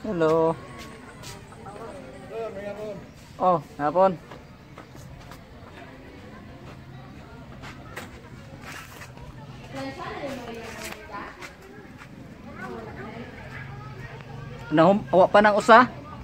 Hello. Oh, hapon. Awak pa ng usa?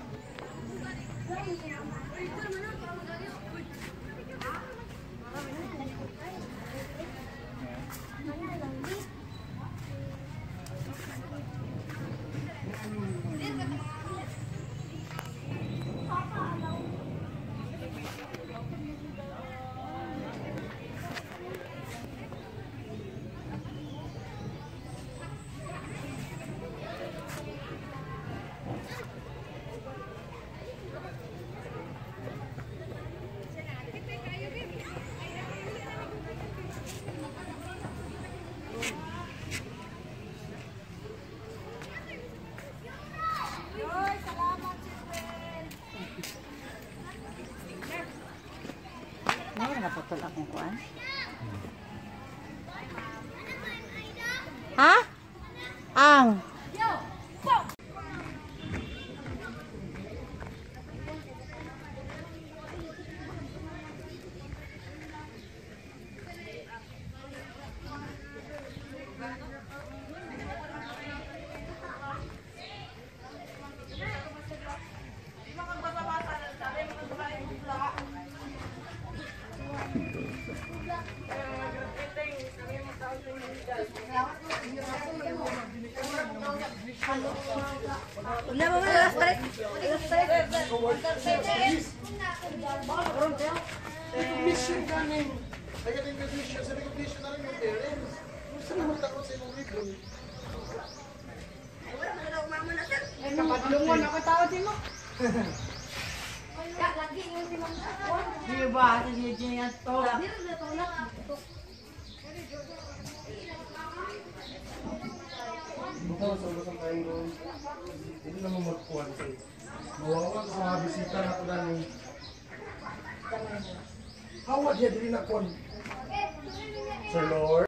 Naputol akong kuan. Ha? Ang Una mo na last break. Recognition ganing. Nagating recognition sa recognition na rin yung parents. Gusto naman takot sa imong libro. Wala man daw mama na sir. kapadlungon ako tawad mo. Ya lagi yung si mama. Di ba sa video niya to? Dito na to na. Bukaw sa ulasang kayo. Hindi naman magkuhan sa mawawan sa mga bisita na ko dani. Hawad niya dili na kon. Sir Lord.